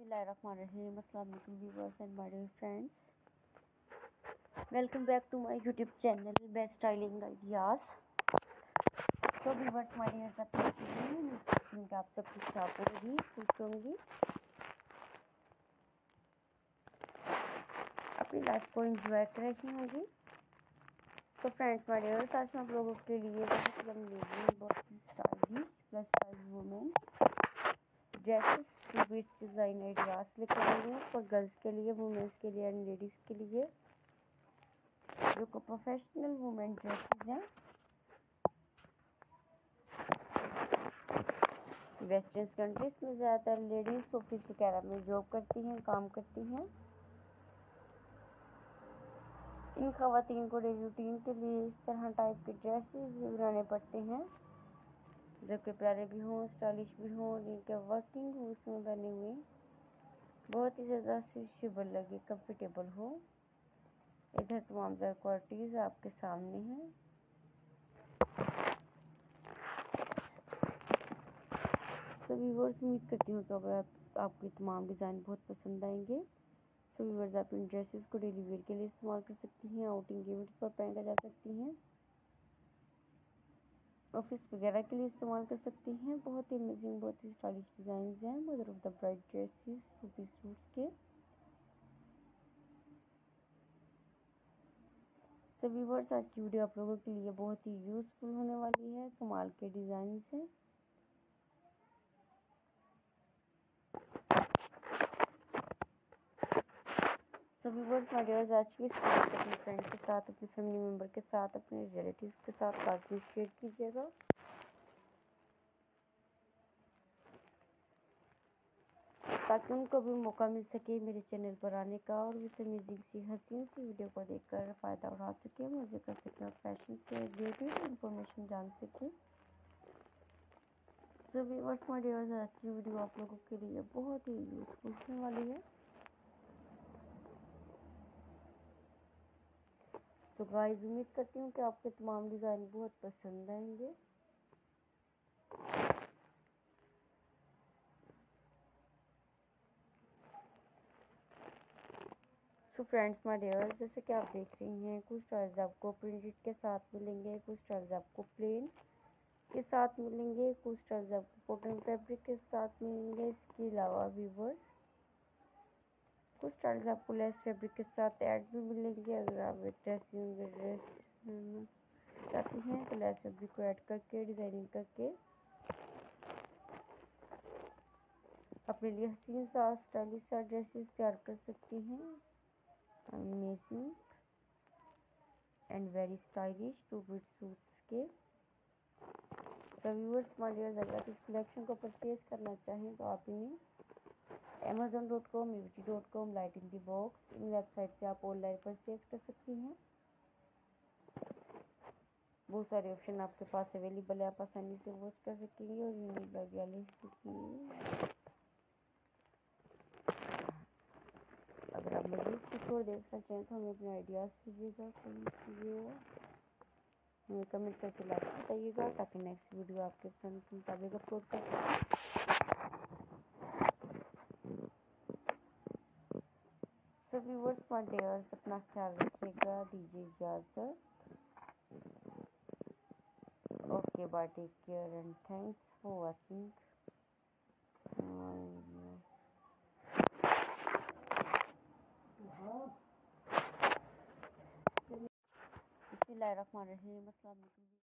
Bismillahirrahmanirrahim. Assalamu alaikum viewers and my dear friends. Welcome back to my YouTube channel Best Styling Ideas. So viewers, my dear friends, आप सब कुछ आप होगी खुश होंगी, अपनी लाइफ को एंजॉय कर रही होंगी. तो फ्रेंड्स माय डियर, आज मैं आप लोगों के लिए बहुत stylish plus size women dresses with design ideas लेकर आई हूँ फॉर गर्ल्स के लिए, वुमेन्स के लिए एंड लेडीज़ के लिए, जो को प्रोफेशनल वुमेन ड्रेसेस हैं. वेस्टर्न कंट्रीज में ज़्यादातर लेडीज़ ऑफिस वगैरह में जॉब करती हैं, काम करती हैं. इन खवातीन को डेली रूटीन के लिए इस तरह टाइप के ड्रेसेस बनाने पड़ते हैं जो कि प्यारे भी हों, स्टाइलिश भी हों, जिनके वर्किंग हो उसमें बने हुए बहुत ही ज़्यादा सूटेबल लगे, कंफर्टेबल हो. इधर तमाम क्वालिटीज़ आपके सामने हैं. सो व्यूअर्स, उम्मीद करती हूँ कि आपको तमाम डिज़ाइन बहुत पसंद आएंगे. सो व्यूअर्स, आप इन ड्रेसेस को डेली वेयर के लिए इस्तेमाल कर सकती हैं, आउटिंग इवेंट पर पहना जा सकती हैं, ऑफिस वगैरह के लिए इस्तेमाल कर सकती हैं. बहुत ही अमेजिंग, बहुत ही स्टाइलिश डिज़ाइन हैं mother of the bride dresses, two piece suits के. सो व्यूअर्स, आज की वीडियो आप लोगों के लिए बहुत ही यूज़फुल होने वाली है. कमाल के डिज़ाइन हैं. सो व्यूअर्स माय डियर्स, आज की इस वीडियो को अपने फ्रेंड के साथ, अपने फैमिली मेम्बर के साथ, अपने रिलेटिव्स के साथ लाजमी शेयर कीजिएगा ताकि उनको भी मौका मिल सके मेरे चैनल पर आने का और इस अमेजिंग सी हसीन सी वीडियो को देखकर फ़ायदा उठा सके, मुझे कर सके और फैशन से रिलेटेड इंफॉर्मेशन जान सके. सो व्यूअर्स माय डियर्स, आज की वीडियो आप लोगों के लिए बहुत ही यूज़फुल होने वाली है. तो गाइस, उम्मीद करती हूँ कि आपके तमाम डिज़ाइन बहुत पसंद आएंगे. सो फ्रेंड्स माय डियर, जैसे कि आप देख रही हैं, कुछ स्टाइल्स आपको प्रिंटेड के साथ मिलेंगे, कुछ स्टाइल्स आपको प्लेन के साथ मिलेंगे, कुछ स्टाइल्स आपको कॉटन फैब्रिक के साथ मिलेंगे. इसके अलावा व्यूअर्स, कुछ स्टाइल्स आपको लेस फैब्रिक के साथ ऐड भी मिलेंगे. अगर आप ड्रेस चाहती हैं तो लेस फैब्रिक को ऐड करके, डिज़ाइनिंग करके अपने लिए हसीन सा स्टाइलिश सा ड्रेसेस तैयार कर सकती हैं. Amazing and very stylish two bit suits के. तो व्यूअर्स माय डियर, अगर आप इस कलेक्शन को परचेज करना चाहें तो आप इन्हें amazon.com, evt.com, light in the box, इन वेबसाइट से आप ऑनलाइन परचेज कर सकती हैं. बहुत सारे ऑप्शन आपके पास अवेलेबल है, आप आसानी से वॉच कर सकेंगे और यूनिक वगैरह. अगर आप मज़ीद कुछ और देखना चाहें तो हमें अपने आइडियाज़ कीजिएगा, हमें कमेंट करके लाइक बताइएगा ताकि नेक्स्ट वीडियो आपके पसंद के मुताबिक अपलोड कर सकें. सो व्यूअर्स माय डियर्स, अपना ख्याल रखिएगा, दीजिए इजाज़त. Okay bye, take care and thanks for watching. बिस्मिल्लाहिर्रहमानिर्रहीम. अस्सलाम वालेकुम.